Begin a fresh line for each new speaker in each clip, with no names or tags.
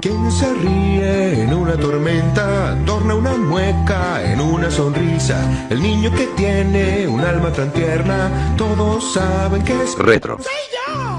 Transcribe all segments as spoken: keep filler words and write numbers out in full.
Quien se ríe en una tormenta torna una mueca en una sonrisa. El niño que tiene un alma tan tierna, todos saben que es retro. ¡Soy yo!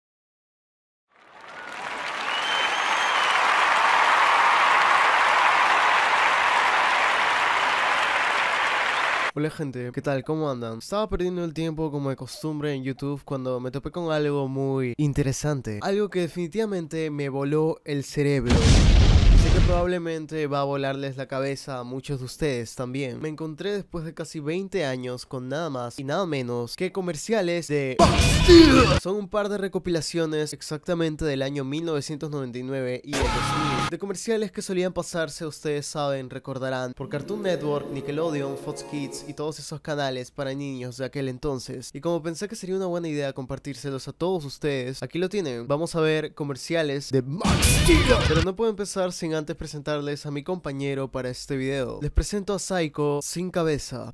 Hola gente, ¿qué tal? ¿Cómo andan? Estaba perdiendo el tiempo como de costumbre en YouTube cuando me topé con algo muy interesante. Algo que definitivamente me voló el cerebro. Sé que probablemente va a volarles la cabeza a muchos de ustedes también. Me encontré después de casi veinte años con nada más y nada menos que comerciales de Son un par de recopilaciones exactamente del año mil novecientos noventa y nueve y el dos mil. De comerciales que solían pasarse, ustedes saben, recordarán, por Cartoon Network, Nickelodeon, Fox Kids y todos esos canales para niños de aquel entonces. Y como pensé que sería una buena idea compartírselos a todos ustedes, aquí lo tienen. Vamos a ver comerciales de Max Steel. Pero no puedo empezar sin antes presentarles a mi compañero para este video. Les presento a Psycho sin cabeza.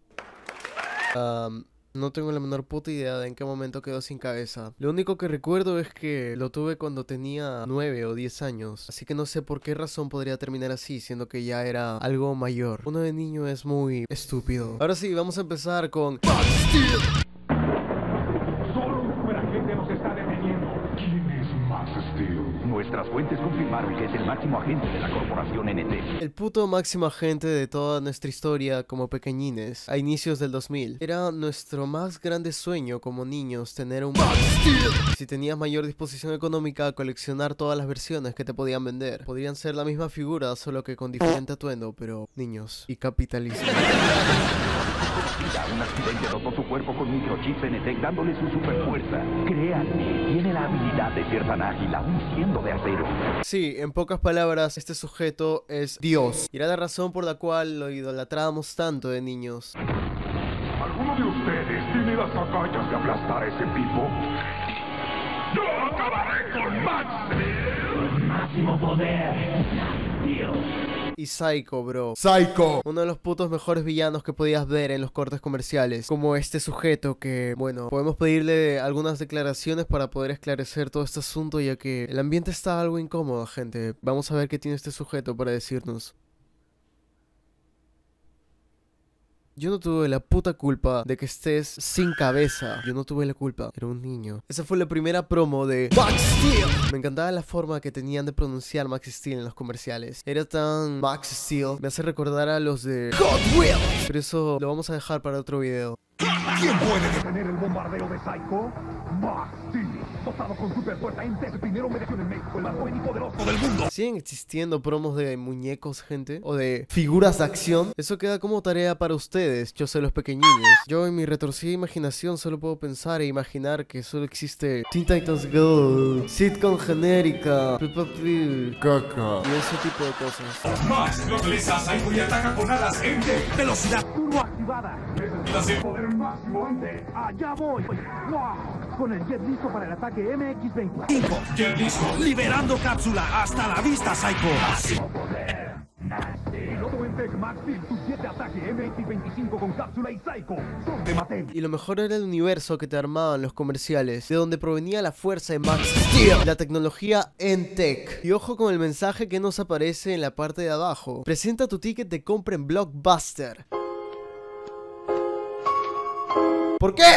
Um, no tengo la menor puta idea de en qué momento quedó sin cabeza. Lo único que recuerdo es que lo tuve cuando tenía nueve o diez años. Así que no sé por qué razón podría terminar así, siendo que ya era algo mayor. Uno de niño es muy estúpido. Ahora sí, vamos a empezar con Max Steel.
Solo un superagente nos está deteniendo. ¿Quién es Max Steel? Nuestras fuentes confirmaron que es el máximo agente de la corporación N T.
El puto máximo agente de toda nuestra historia como pequeñines, a inicios del dos mil. Era nuestro más grande sueño como niños tener un Max Steel. Si tenías mayor disposición económica, coleccionar todas las versiones que te podían vender. Podrían ser la misma figura, solo que con diferente atuendo, pero niños y capitalismo.
Un accidente dotó su cuerpo con microchips N T dándole su superfuerza. Créanme, tiene la habilidad de ser tan ágil aún siendo de acero.
Sí, en pocas palabras, este sujeto es Dios. Y era la razón por la cual lo idolatrábamos tanto de niños.
¿Alguno de ustedes tiene las agallas de aplastar a ese tipo? ¡Yo acabaré con Max Steel! ¡Máximo poder! Dios.
Y Psycho, bro. Psycho. Uno de los putos mejores villanos que podías ver en los cortes comerciales. Como este sujeto que, bueno, podemos pedirle algunas declaraciones para poder esclarecer todo este asunto, ya que el ambiente está algo incómodo, gente. Vamos a ver qué tiene este sujeto para decirnos. Yo no tuve la puta culpa de que estés sin cabeza. Yo no tuve la culpa. Era un niño. Esa fue la primera promo de Max Steel. Me encantaba la forma que tenían de pronunciar Max Steel en los comerciales. Era tan Max Steel. Me hace recordar a los de Hot Wheels. Pero eso lo vamos a dejar para otro video.
¿Quién puede detener el bombardeo de Psycho? Max Steel, dotado con superfuerza N T, el primero hombre de acción en México, el más joven y poderoso del mundo.
¿Siguen existiendo promos de muñecos, gente? ¿O de figuras de acción? Eso queda como tarea para ustedes, yo sé los pequeñines. Yo en mi retorcida imaginación solo puedo pensar e imaginar que solo existe Teen Titans Go, sitcom genérica, Peppa Pig, caca y ese tipo de cosas.
Max localiza a Psycho y ataca con alas N T.
Velocidad turbo activada. Necesitas el poder máximo N T. Allá voy. ¡Wow! Con el jet listo para el ataque M X veinticinco.
Jet listo.
Liberando cápsula. Hasta la vista, Psycho.
Máximo poder. Piloto en Tech Max Steel, tu jet de ataque M X veinticinco con cápsula y Psycho son de Mattel.
Y lo mejor era el universo que te armaban los comerciales, de donde provenía la fuerza de Max Steel, la tecnología N-Tech. Y ojo con el mensaje que nos aparece en la parte de abajo. Presenta tu ticket de compra en Blockbuster. ¿Por qué?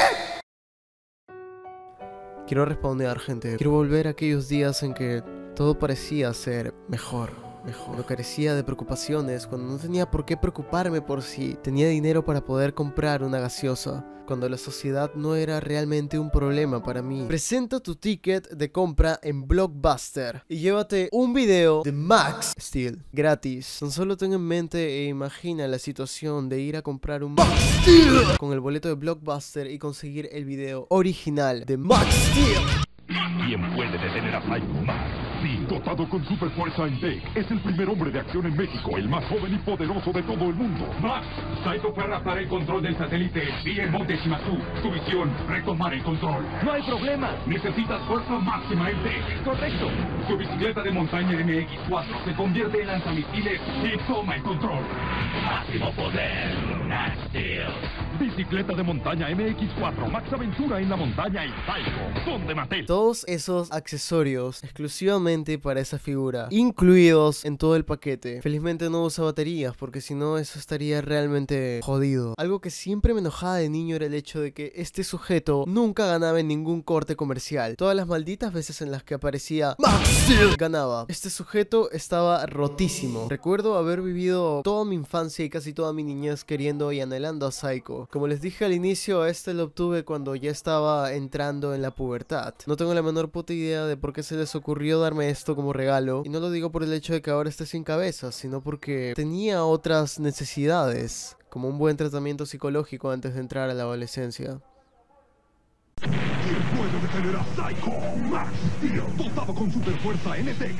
Quiero responder, gente. Quiero volver a aquellos días en que todo parecía ser mejor. Mejor. Cuando carecía de preocupaciones, cuando no tenía por qué preocuparme por si tenía dinero para poder comprar una gaseosa, cuando la sociedad no era realmente un problema para mí. Presenta tu ticket de compra en Blockbuster y llévate un video de Max Steel gratis. Tan solo ten en mente e imagina la situación de ir a comprar un Max Steel con el boleto de Blockbuster y conseguir el video original de Max Steel.
¿Quién puede detener a Psycho? Max Steel, dotado con superfuerza en Tech, es el primer hombre de acción en México, el más joven y poderoso de todo el mundo.
Max, Psycho fue a raptar el control del satélite y en Monte Shimazu. Tu visión, retomar el control.
No hay problema.
Necesitas fuerza máxima en Tech.
Correcto.
Su bicicleta de montaña M X cuatro se convierte en lanzamisiles y toma el control. Máximo poder, Max Steel.
Bicicleta de montaña M X cuatro, Max Aventura en la montaña y Psycho son de Mattel.
Todos esos accesorios exclusivamente para esa figura, incluidos en todo el paquete. Felizmente no usa baterías, porque si no eso estaría realmente jodido. Algo que siempre me enojaba de niño era el hecho de que este sujeto nunca ganaba en ningún corte comercial. Todas las malditas veces en las que aparecía Max Steel ganaba. Este sujeto estaba rotísimo. Recuerdo haber vivido toda mi infancia y casi toda mi niñez queriendo y anhelando a Psycho. Como les dije al inicio, este lo obtuve cuando ya estaba entrando en la pubertad. No tengo la menor puta idea de por qué se les ocurrió darme esto como regalo, y no lo digo por el hecho de que ahora esté sin cabeza, sino porque tenía otras necesidades, como un buen tratamiento psicológico antes de entrar a la adolescencia.
¿Quién puede detener a Psycho? Max Steel, dotado con superfuerza N T E C.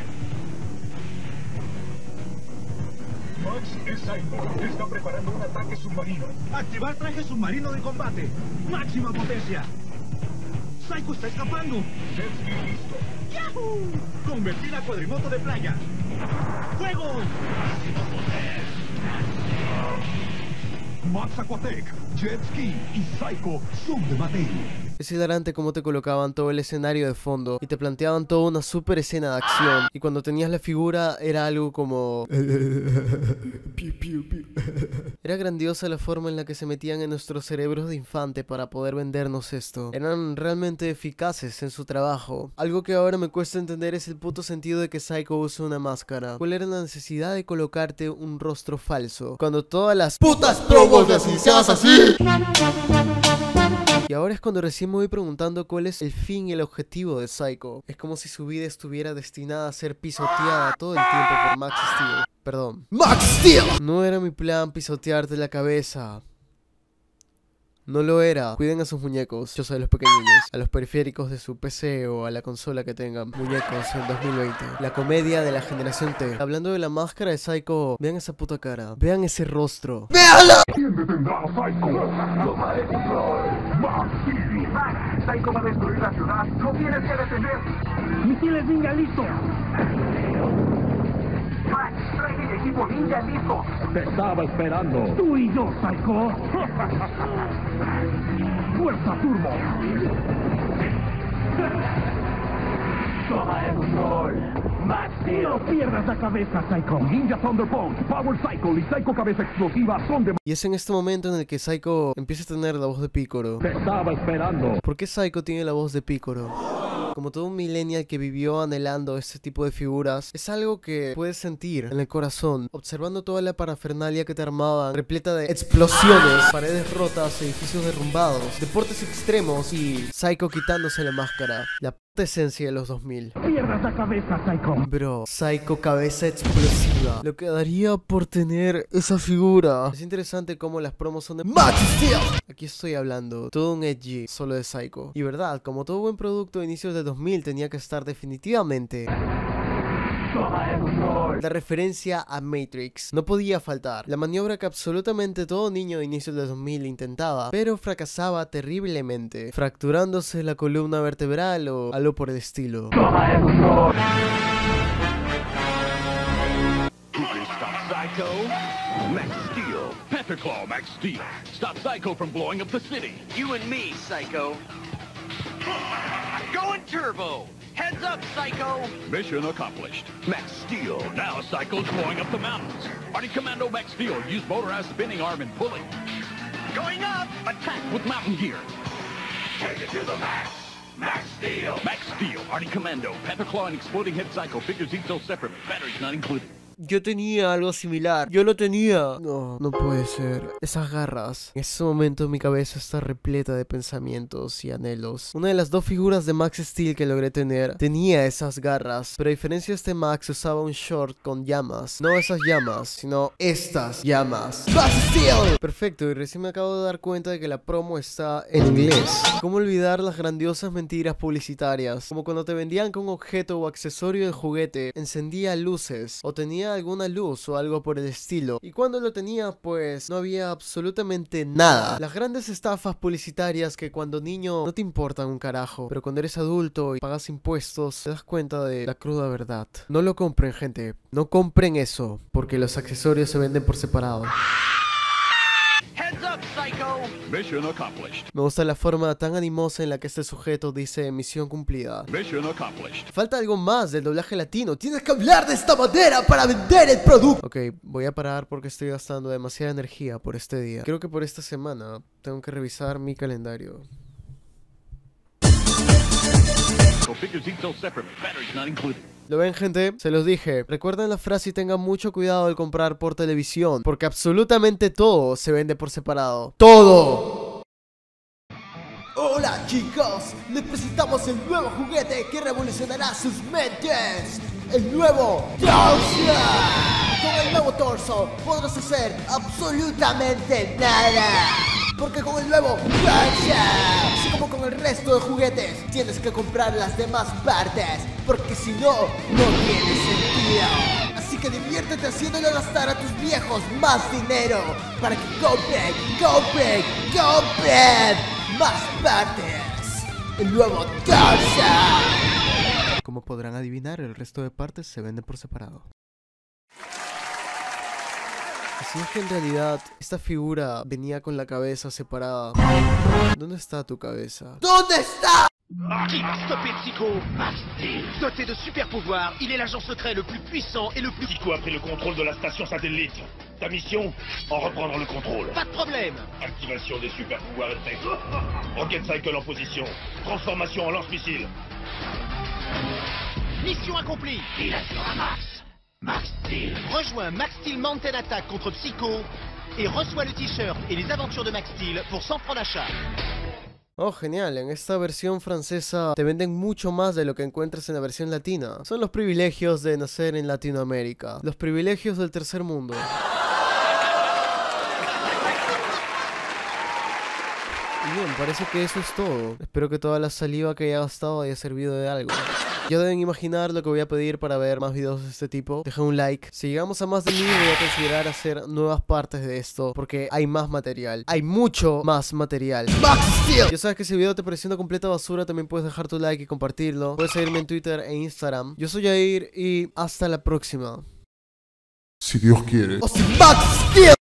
Max es Psycho. Está preparando un ataque submarino.
Activar traje submarino de combate. Máxima potencia. Psycho está escapando.
Jet ski listo.
¡Yahoo! Convertir a cuadrimoto de playa. ¡Fuego!
Max Aquatec, Jet Ski y Psycho son de Mattel.
Es hilarante cómo te colocaban todo el escenario de fondo y te planteaban toda una super escena de acción, y cuando tenías la figura era algo como... Era grandiosa la forma en la que se metían en nuestros cerebros de infante para poder vendernos esto. Eran realmente eficaces en su trabajo. Algo que ahora me cuesta entender es el puto sentido de que Psycho use una máscara. ¿Cuál era la necesidad de colocarte un rostro falso cuando todas las putas promos las iniciabas así? Y ahora es cuando recién me voy preguntando cuál es el fin y el objetivo de Psycho. Es como si su vida estuviera destinada a ser pisoteada todo el tiempo por Max Steel. Perdón. ¡Max Steel! No era mi plan pisotearte la cabeza. No lo era. Cuiden a sus muñecos, yo soy los pequeñines, a los periféricos de su P C o a la consola que tengan. Muñecos en dos mil veinte. La comedia de la generación T. Hablando de la máscara de Psycho, vean esa puta cara. Vean ese rostro. ¡Véanla!
¿Quién detendrá a Psycho? Tomaré control. Max Steel. Max, Psycho va a destruir la ciudad. Lo tienes que detener.
¡Misiles ninja listo!
Max, trae el equipo ninja listo.
Te estaba esperando.
¡Tú y yo, Psycho!
Fuerza turbo.
¡Toma el control! ¡Max Steel! ¡No pierdas la cabeza, Psycho!
Ninja Thunderbolt, Power Cycle y Psycho Cabeza Explosiva son de...
Y es en este momento en el que Psycho empieza a tener la voz de Picoro.
Te estaba esperando.
¿Por qué Psycho tiene la voz de Picoro? Como todo un millennial que vivió anhelando este tipo de figuras, es algo que puedes sentir en el corazón, observando toda la parafernalia que te armaban, repleta de explosiones, paredes rotas, edificios derrumbados, deportes extremos y Psycho quitándose la máscara. La puta esencia de los dos mil.
¡Pierdas la cabeza, Psycho!
Bro, Psycho Cabeza Explosiva. Lo que daría por tener esa figura. Es interesante cómo las promos son de Max Steel. Aquí estoy hablando, todo un edgy solo de Psycho. Y verdad, como todo buen producto de inicios de dos mil tenía que estar definitivamente... La referencia a Matrix no podía faltar. La maniobra que absolutamente todo niño de inicios de dos mil intentaba, pero fracasaba terriblemente, fracturándose la columna vertebral o algo por el estilo.
Who can stop Psycho? Max Steel. Pantherclaw, Max Steel. Stop Psycho from blowing up the city.
You and me, Psycho. Going turbo! Heads up, Psycho!
Mission accomplished. Max Steel. Now Psycho's blowing up the mountains. Party Commando Max Steel. Use motorized spinning arm and pulley.
Going up!
Attack with mountain gear. Take it to the max. Max Steel. Max Steel. Party Commando. Pantherclaw and Exploding Head Psycho. Figures each sold separate. Batteries not included.
Yo tenía algo similar. Yo lo tenía. No, no puede ser. Esas garras. En ese momento mi cabeza está repleta de pensamientos y anhelos. Una de las dos figuras de Max Steel que logré tener tenía esas garras. Pero a diferencia de este Max, usaba un short con llamas. No esas llamas, sino estas llamas. Max Steel. Perfecto, y recién me acabo de dar cuenta de que la promo está en inglés. ¿Cómo olvidar las grandiosas mentiras publicitarias? Como cuando te vendían que un objeto o accesorio de juguete encendía luces o tenía alguna luz o algo por el estilo, y cuando lo tenía pues no había absolutamente nada. Las grandes estafas publicitarias que cuando niño no te importan un carajo, pero cuando eres adulto y pagas impuestos te das cuenta de la cruda verdad. No lo compren, gente, no compren eso, porque los accesorios se venden por separado.
Heads up, Psycho!
Mission accomplished.
Me gusta la forma tan animosa en la que este sujeto dice misión cumplida.
Mission accomplished.
Falta algo más del doblaje latino. Tienes que hablar de esta manera para vender el producto. Ok, voy a parar porque estoy gastando demasiada energía por este día. Creo que por esta semana tengo que revisar mi calendario.
Configure details separately. Batteries not included.
¿Lo ven, gente? Se los dije. Recuerden la frase y tengan mucho cuidado al comprar por televisión, porque absolutamente todo se vende por separado. ¡Todo! Hola, chicos. Les presentamos el nuevo juguete que revolucionará sus mentes. El nuevo Torso. Con el nuevo Torso podrás hacer absolutamente nada. Porque con el nuevo Torso, así como con el resto de juguetes, tienes que comprar las demás partes, porque si no, no tiene sentido. Así que diviértete haciéndole gastar a tus viejos más dinero, para que compren, compren, compren más partes. El nuevo Torso. Como podrán adivinar, el resto de partes se venden por separado. Así es que en realidad esta figura venía con la cabeza separada. ¿Dónde está tu cabeza? ¿Dónde está?
Qui va stopper Psycho? Max Steel. Doté de super pouvoirs, il est l'agent secret le plus puissant et le plus...
Psycho a pris le contrôle de la station satellite. Ta mission, en reprendre le contrôle.
Pas de problème.
Activation des super pouvoirs effects. Rocket Cycle en position. Transformation en lance-missile.
Mission accomplie. Il assure à Max. Max Steel. Rejoins Max Steel Mountain Attack contre Psycho et reçois le t-shirt et les aventures de Max Steel pour cent francs d'achat.
Oh, genial, en esta versión francesa te venden mucho más de lo que encuentras en la versión latina. Son los privilegios de nacer en Latinoamérica, los privilegios del tercer mundo. Y bien, parece que eso es todo. Espero que toda la saliva que haya gastado haya servido de algo. Ya deben imaginar lo que voy a pedir para ver más videos de este tipo. Deja un like. Si llegamos a más de mil, voy a considerar hacer nuevas partes de esto, porque hay más material. Hay mucho más material. Max Steel. Ya sabes que si el video te pareció una completa basura, también puedes dejar tu like y compartirlo. Puedes seguirme en Twitter e Instagram. Yo soy Jair y hasta la próxima.
Si Dios quiere.
¡Oh, sí, Max Steel!